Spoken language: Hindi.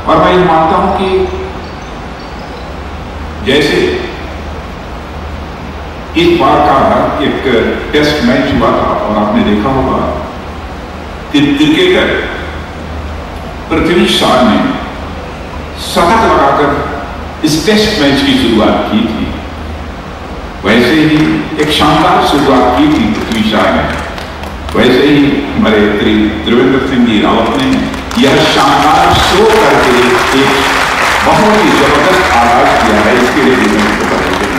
और मैं ये मानता हूं कि जैसे इस बार का एक टेस्ट मैच हुआ था और आपने देखा होगा कि क्रिकेटर पृथ्वी शॉ ने शतक लगाकर इस टेस्ट मैच की शुरुआत की थी। वैसे ही एक शानदार शुरुआत की थी पृथ्वी शॉ ने, वैसे ही हमारे त्रिवेंद्र सिंह जी रावत ने यह शानदार शो करके एक बहुत ही जबरदस्त आगाज किया है। इसके लिए